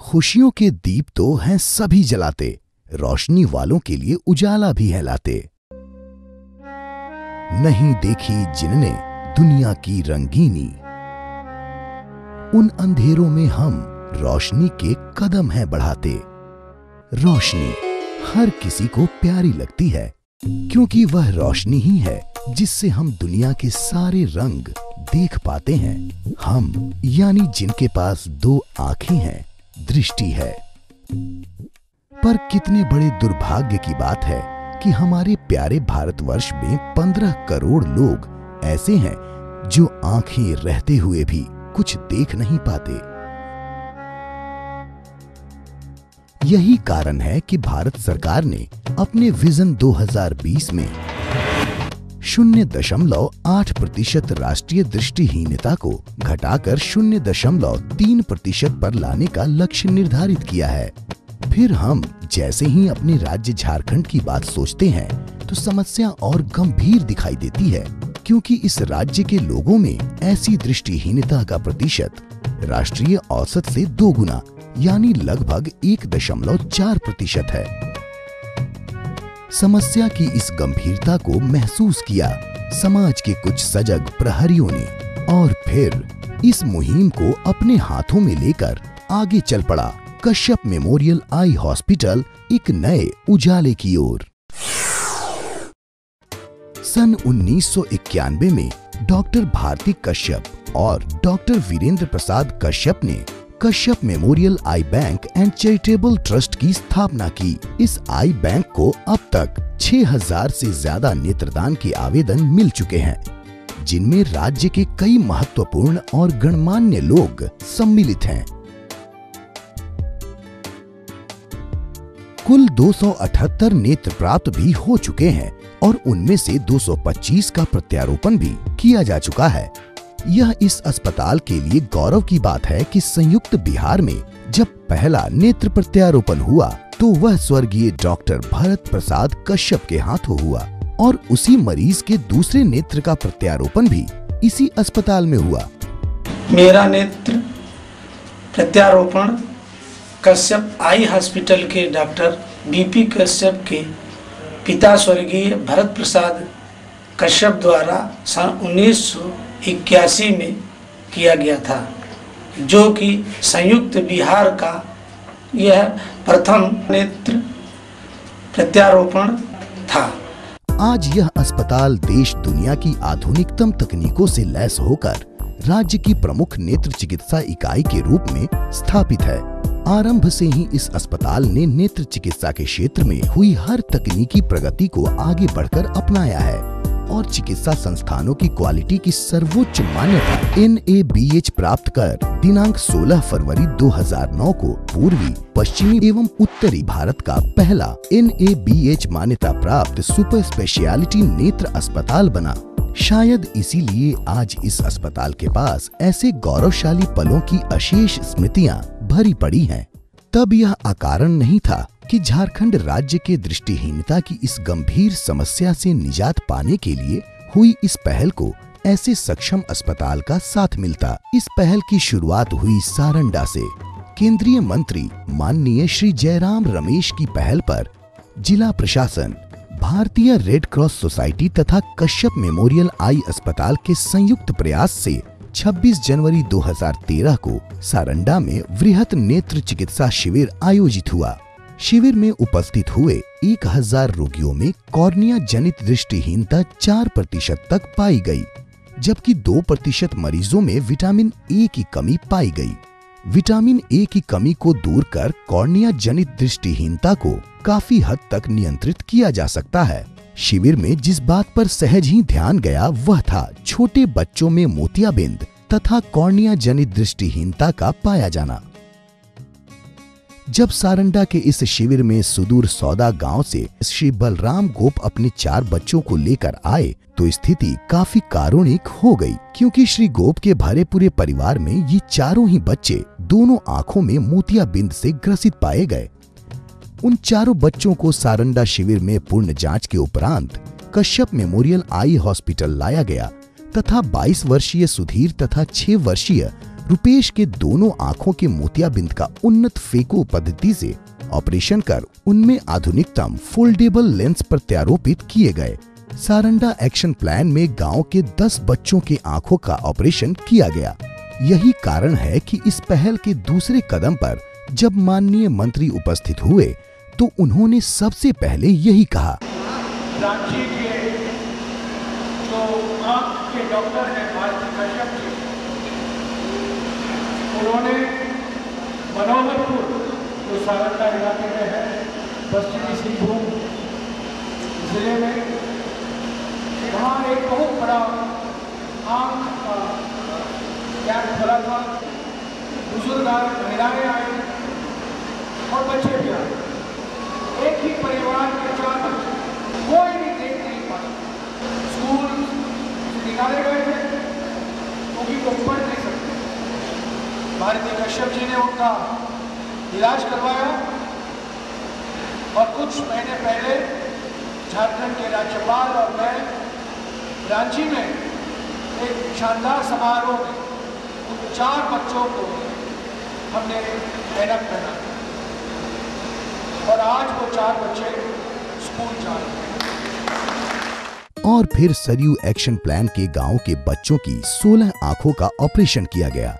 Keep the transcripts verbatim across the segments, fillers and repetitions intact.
खुशियों के दीप तो हैं सभी जलाते, रोशनी वालों के लिए उजाला भी है लाते। नहीं देखी जिनने दुनिया की रंगीनी, उन अंधेरों में हम रोशनी के कदम हैं बढ़ाते। रोशनी हर किसी को प्यारी लगती है, क्योंकि वह रोशनी ही है जिससे हम दुनिया के सारे रंग देख पाते हैं। हम यानी जिनके पास दो आंखें हैं, दृष्टि है। पर कितने बड़े दुर्भाग्य की बात है कि हमारे प्यारे भारतवर्ष में पंद्रह करोड़ लोग ऐसे हैं जो आंखें रहते हुए भी कुछ देख नहीं पाते। यही कारण है कि भारत सरकार ने अपने विजन दो हज़ार बीस में शून्य दशमलव आठ प्रतिशत राष्ट्रीय दृष्टिहीनता को घटाकर शून्य दशमलव तीन प्रतिशत पर लाने का लक्ष्य निर्धारित किया है। फिर हम जैसे ही अपने राज्य झारखंड की बात सोचते हैं तो समस्या और गंभीर दिखाई देती है, क्योंकि इस राज्य के लोगों में ऐसी दृष्टिहीनता का प्रतिशत राष्ट्रीय औसत से दो गुना यानी लगभग एक दशमलव चार प्रतिशत है। समस्या की इस गंभीरता को महसूस किया समाज के कुछ सजग प्रहरियों ने, और फिर इस मुहिम को अपने हाथों में लेकर आगे चल पड़ा कश्यप मेमोरियल आई हॉस्पिटल एक नए उजाले की ओर। सन उन्नीस सौ इक्यानवे में डॉक्टर भारती कश्यप और डॉक्टर वीरेंद्र प्रसाद कश्यप ने Kashyap memorial eye bank and charitable trust की स्थापना की। इस आई बैंक को अब तक छह हज़ार से ज्यादा नेत्रदान के आवेदन मिल चुके हैं, जिनमें राज्य के कई महत्वपूर्ण और गणमान्य लोग सम्मिलित हैं। कुल दो सौ अठहत्तर नेत्र प्राप्त भी हो चुके हैं और उनमें से दो सौ पच्चीस का प्रत्यारोपण भी किया जा चुका है। यह इस अस्पताल के लिए गौरव की बात है कि संयुक्त बिहार में जब पहला नेत्र प्रत्यारोपण हुआ तो वह स्वर्गीय डॉक्टर भरत प्रसाद कश्यप के हाथों हुआ, और उसी मरीज के दूसरे नेत्र का प्रत्यारोपण भी इसी अस्पताल में हुआ। मेरा नेत्र प्रत्यारोपण कश्यप आई हॉस्पिटल के डॉक्टर बीपी कश्यप के पिता स्वर्गीय भरत प्रसाद कश्यप द्वारा सन उन्नीस सौ इक्यासी में किया गया था, जो कि संयुक्त बिहार का यह प्रथम नेत्र प्रत्यारोपण था। आज यह अस्पताल देश दुनिया की आधुनिकतम तकनीकों से लैस होकर राज्य की प्रमुख नेत्र चिकित्सा इकाई के रूप में स्थापित है। आरंभ से ही इस अस्पताल ने नेत्र चिकित्सा के क्षेत्र में हुई हर तकनीकी प्रगति को आगे बढ़कर अपनाया है और चिकित्सा संस्थानों की क्वालिटी की सर्वोच्च मान्यता एन ए बी एच प्राप्त कर दिनांक सोलह फरवरी दो हज़ार नौ को पूर्वी, पश्चिमी एवं उत्तरी भारत का पहला एन ए बी एच मान्यता प्राप्त सुपर स्पेशलिटी नेत्र अस्पताल बना। शायद इसीलिए आज इस अस्पताल के पास ऐसे गौरवशाली पलों की अशेष स्मृतियां भरी पड़ी हैं। तब यह अकारण नहीं था कि झारखंड राज्य के दृष्टिहीनता की इस गंभीर समस्या से निजात पाने के लिए हुई इस पहल को ऐसे सक्षम अस्पताल का साथ मिलता। इस पहल की शुरुआत हुई सारंडा से। केंद्रीय मंत्री माननीय श्री जयराम रमेश की पहल पर जिला प्रशासन, भारतीय रेड क्रॉस सोसाइटी तथा कश्यप मेमोरियल आई अस्पताल के संयुक्त प्रयास से छब्बीस जनवरी दो हज़ार तेरह को सारंडा में वृहत नेत्र चिकित्सा शिविर आयोजित हुआ। शिविर में उपस्थित हुए एक हज़ार रोगियों में कॉर्निया जनित दृष्टिहीनता चार प्रतिशत तक पाई गई, जबकि दो प्रतिशत मरीजों में विटामिन ए की कमी पाई गई। विटामिन ए की कमी को दूर कर कॉर्निया जनित दृष्टिहीनता को काफी हद तक नियंत्रित किया जा सकता है। शिविर में जिस बात पर सहज ही ध्यान गया वह था छोटे बच्चों में मोतियाबिंद तथा कॉर्निया जनित दृष्टिहीनता का पाया जाना। जब सारंडा के इस शिविर में सुदूर सौदा गांव से श्री बलराम गोप अपने चार बच्चों को लेकर आए तो स्थिति काफी कारुणिक हो गई, क्योंकि श्री गोप के भरे पूरे परिवार में ये चारों ही बच्चे दोनों आंखों में मोतियाबिंद से ग्रसित पाए गए। उन चारों बच्चों को सारंडा शिविर में पूर्ण जांच के उपरांत कश्यप मेमोरियल आई हॉस्पिटल लाया गया तथा बाईस वर्षीय सुधीर तथा छह वर्षीय रुपेश के दोनों आंखों के मोतियाबिंद का उन्नत फेको पद्धति से ऑपरेशन कर उनमें आधुनिकतम फोल्डेबल लेंस प्रत्यारोपित किए गए। सारंडा एक्शन प्लान में गांव के दस बच्चों के आंखों का ऑपरेशन किया गया। यही कारण है कि इस पहल के दूसरे कदम पर जब माननीय मंत्री उपस्थित हुए तो उन्होंने सबसे पहले यही कहा। रांची के जो आंख के डॉक्टर हैं भारती कश्यप जी, उन्होंने मनोहरपुर जो सारंडा इलाके में है, पश्चिमी सिंहभूम जिले में, वहाँ एक बहुत बड़ा आंख का कैंप खुला था। बुजुर्ग महिलाएं आई और बच्चे भी आए। एक ही परिवार के चार बच्चे, कोई भी देख नहीं पाया। स्कूल निकाले गए थे क्योंकि वो पढ़ नहीं सकते। भारती कश्यप जी ने उनका इलाज करवाया और कुछ महीने पहले झारखंड के राज्यपाल और मैं रांची में एक शानदार समारोह में उन चार बच्चों को हमने ऐनक पहना और आज वो चार बच्चे स्कूल जा रहे हैं। और फिर सरयू एक्शन प्लान के गांव के बच्चों की सोलह आंखों का ऑपरेशन किया गया।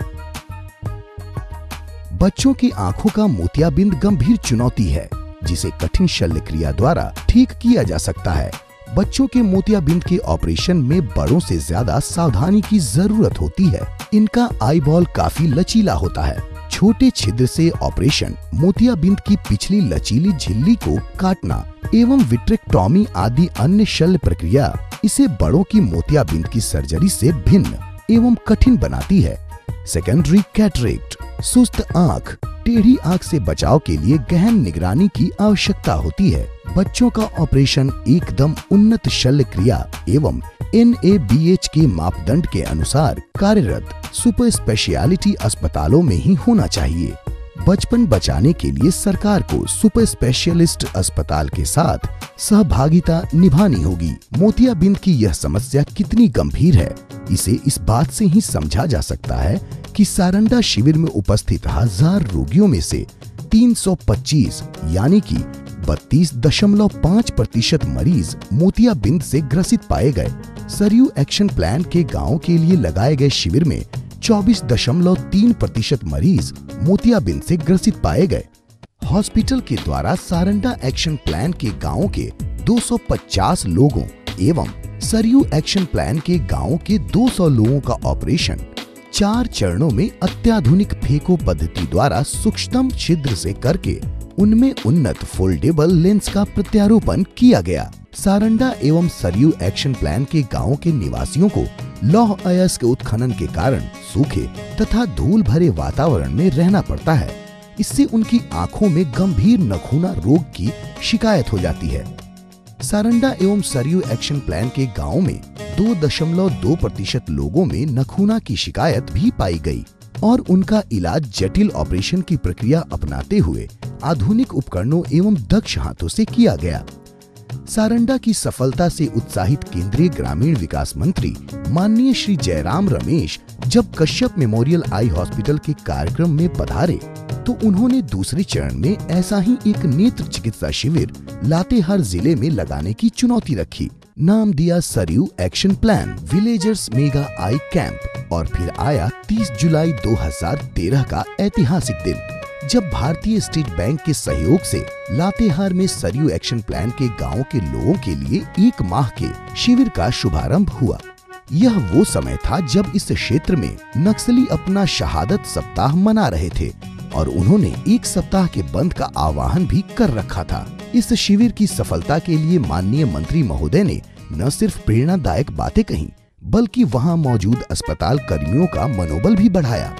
बच्चों की आंखों का मोतियाबिंद गंभीर चुनौती है जिसे कठिन शल्य क्रिया द्वारा ठीक किया जा सकता है। बच्चों के मोतियाबिंद के ऑपरेशन में बड़ों से ज्यादा सावधानी की जरूरत होती है। इनका आई बॉल काफी लचीला होता है। छोटे छिद्र से ऑपरेशन, मोतियाबिंद की पिछली लचीली झिल्ली को काटना एवं विट्रेक्टोमी आदि अन्य शल्य प्रक्रिया इसे बड़ों की मोतियाबिंद की सर्जरी से भिन्न एवं कठिन बनाती है। सेकेंडरी कैटरेक्ट, सुस्त आंख, टेढ़ी आंख से बचाव के लिए गहन निगरानी की आवश्यकता होती है। बच्चों का ऑपरेशन एकदम उन्नत शल्य क्रिया एवं एन ए बी एच के मापदंड के अनुसार कार्यरत सुपर स्पेशलिटी अस्पतालों में ही होना चाहिए। बचपन बचाने के लिए सरकार को सुपर स्पेशलिस्ट अस्पताल के साथ सहभागिता निभानी होगी। मोतियाबिंद की यह समस्या कितनी गंभीर है, इसे इस बात से ही समझा जा सकता है कि सारंडा शिविर में उपस्थित हजार रोगियों में से तीन सौ पच्चीस यानी कि बत्तीस दशमलव पाँच प्रतिशत मरीज मोतियाबिंद से ग्रसित पाए गए। सरयू एक्शन प्लान के गांव के लिए लगाए गए शिविर में चौबीस दशमलव तीन प्रतिशत मरीज मोतियाबिंद से ग्रसित पाए गए। हॉस्पिटल के द्वारा सारंडा एक्शन प्लान के गांव के दो सौ पचास लोगों एवं सरयू एक्शन प्लान के गांव के दो सौ लोगों का ऑपरेशन चार चरणों में अत्याधुनिक फेको पद्धति द्वारा सूक्ष्म छिद्र से करके उनमें उन्नत फोल्डेबल लेंस का प्रत्यारोपण किया गया। सारंडा एवं सरयू एक्शन प्लान के गांवों के निवासियों को लौह अयस्क उत्खनन के कारण सूखे तथा धूल भरे वातावरण में रहना पड़ता है। इससे उनकी आंखों में गंभीर नखूना रोग की शिकायत हो जाती है। सारंडा एवं सरयू एक्शन प्लान के गांव में दो दशमलव दो प्रतिशत लोगों में नखूना की शिकायत भी पाई गई और उनका इलाज जटिल ऑपरेशन की प्रक्रिया अपनाते हुए आधुनिक उपकरणों एवं दक्ष हाथों से किया गया। सारंडा की सफलता से उत्साहित केंद्रीय ग्रामीण विकास मंत्री माननीय श्री जयराम रमेश जब कश्यप मेमोरियल आई हॉस्पिटल के कार्यक्रम में पधारे तो उन्होंने दूसरे चरण में ऐसा ही एक नेत्र चिकित्सा शिविर लातेहार जिले में लगाने की चुनौती रखी। नाम दिया Saryu action plan villagers mega eye camp. और फिर आया तीस जुलाई दो हज़ार तेरह का ऐतिहासिक दिन जब भारतीय स्टेट बैंक के सहयोग से लातेहार में सरयू एक्शन प्लान के गांव के लोगों के लिए एक माह के शिविर का शुभारंभ हुआ। यह वो समय था जब इस क्षेत्र में नक्सली अपना शहादत सप्ताह मना रहे थे और उन्होंने एक सप्ताह के बंद का आह्वान भी कर रखा था। इस शिविर की सफलता के लिए माननीय मंत्री महोदय ने न सिर्फ प्रेरणादायक बातें कहीं बल्कि वहां मौजूद अस्पताल कर्मियों का मनोबल भी बढ़ाया।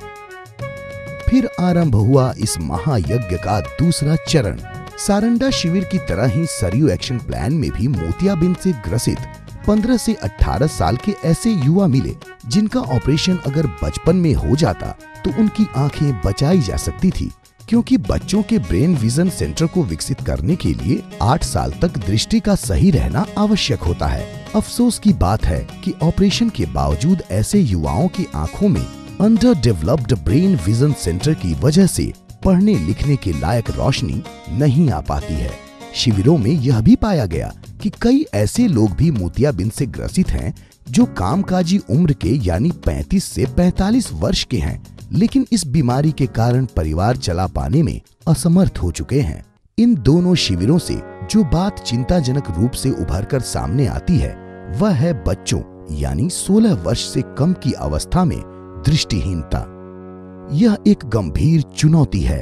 फिर आरंभ हुआ इस महायज्ञ का दूसरा चरण। सारंडा शिविर की तरह ही सरयू एक्शन प्लान में भी मोतियाबिंद से ग्रसित पंद्रह से अठारह साल के ऐसे युवा मिले जिनका ऑपरेशन अगर बचपन में हो जाता तो उनकी आंखें बचाई जा सकती थी, क्योंकि बच्चों के ब्रेन विजन सेंटर को विकसित करने के लिए आठ साल तक दृष्टि का सही रहना आवश्यक होता है। अफसोस की बात है कि ऑपरेशन के बावजूद ऐसे युवाओं की आंखों में under developed brain vision centre की वजह से पढ़ने लिखने के लायक रोशनी नहीं आ पाती है। शिविरों में यह भी पाया गया कि कई ऐसे लोग भी मोतियाबिंद से ग्रसित हैं जो कामकाजी उम्र के यानी पैंतीस से पैंतालीस वर्ष के हैं, लेकिन इस बीमारी के कारण परिवार चला पाने में असमर्थ हो चुके हैं। इन दोनों शिविरों से जो बात चिंताजनक रूप से उभरकर सामने आती है वह है बच्चों यानी सोलह वर्ष से कम की अवस्था में दृष्टिहीनता। यह एक गंभीर चुनौती है।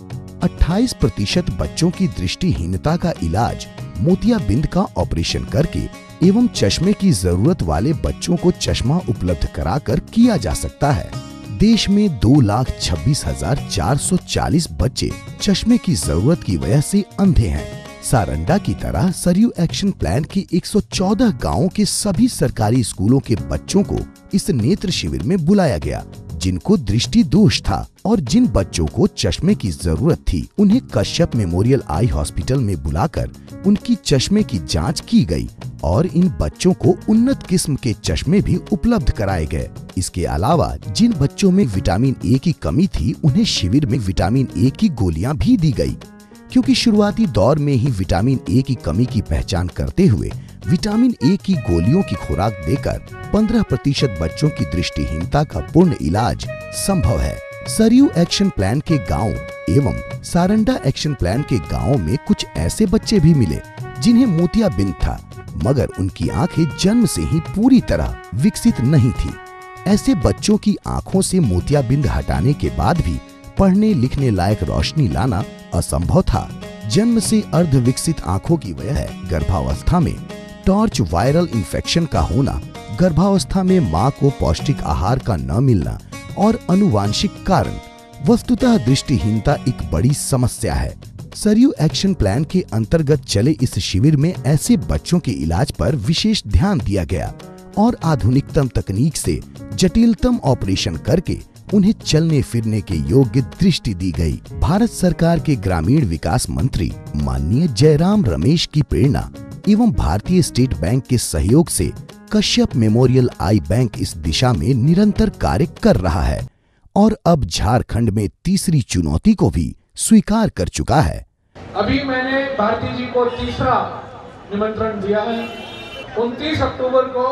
अट्ठाईस प्रतिशत बच्चों की दृष्टिहीनता का इलाज मोतियाबिंद का ऑपरेशन करके एवं चश्मे की जरूरत वाले बच्चों को चश्मा उपलब्ध कराकर किया जा सकता है। देश में दो लाख छब्बीस हजार चार सौ चालीस बच्चे चश्मे की जरूरत की वजह से अंधे हैं। सारंडा की तरह सरयू एक्शन प्लान के एक सौ चौदह गांवों के सभी सरकारी स्कूलों के बच्चों को इस नेत्र शिविर में बुलाया गया, जिनको दृष्टि दोष था और जिन बच्चों को चश्मे की जरूरत थी उन्हें कश्यप मेमोरियल आई हॉस्पिटल में बुलाकर उनकी चश्मे की जांच की गई और इन बच्चों को उन्नत किस्म के चश्मे भी उपलब्ध कराए गए। इसके अलावा जिन बच्चों में विटामिन ए की कमी थी उन्हें शिविर में विटामिन ए की गोलियां भी दी गई, क्योंकि शुरुआती दौर में ही विटामिन ए की कमी की पहचान करते हुए विटामिन ए की गोलियों की खुराक देकर पंद्रह प्रतिशत बच्चों की दृष्टिहीनता का पूर्ण इलाज संभव है। सरयू एक्शन प्लान के गांव एवं सारंडा एक्शन प्लान के गांवों में कुछ ऐसे बच्चे भी मिले जिन्हें मोतियाबिंद था, मगर उनकी आंखें जन्म से ही पूरी तरह विकसित नहीं थी। ऐसे बच्चों की आंखों से मोतियाबिंद हटाने के बाद भी पढ़ने लिखने लायक रोशनी लाना असंभव था। जन्म से अर्ध विकसित आंखों की वजह है गर्भावस्था में टॉर्च वायरल इन्फेक्शन का होना, गर्भावस्था में मां को पौष्टिक आहार का न मिलना और अनुवांशिक कारण। वस्तुतः दृष्टिहीनता एक बड़ी समस्या है। सरयू एक्शन प्लान के अंतर्गत चले इस शिविर में ऐसे बच्चों के इलाज पर विशेष ध्यान दिया गया और आधुनिकतम तकनीक से जटिलतम ऑपरेशन करके उन्हें चलने फिरने के योग्य दृष्टि दी गई। भारत सरकार के ग्रामीण विकास मंत्री माननीय जयराम रमेश की प्रेरणा एवं भारतीय स्टेट बैंक के सहयोग से कश्यप मेमोरियल आई बैंक इस दिशा में निरंतर कार्य कर रहा है और अब झारखंड में तीसरी चुनौती को भी स्वीकार कर चुका है। अभी मैंने भारती जी को तीसरा निमंत्रण दिया है। उनतीस अक्टूबर को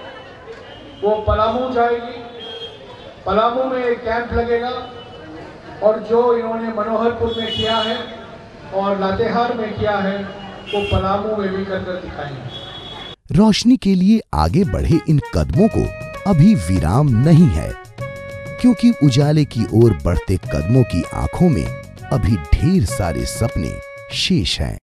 वो पलामू जाएगी। पलामू में एक कैंप लगेगा और जो इन्होंने मनोहरपुर में किया है और लातेहार में किया है वो पलामू में भी करके दिखाएंगे। रोशनी के लिए आगे बढ़े इन कदमों को अभी विराम नहीं है, क्योंकि उजाले की ओर बढ़ते कदमों की आंखों में अभी ढेर सारे सपने शेष हैं।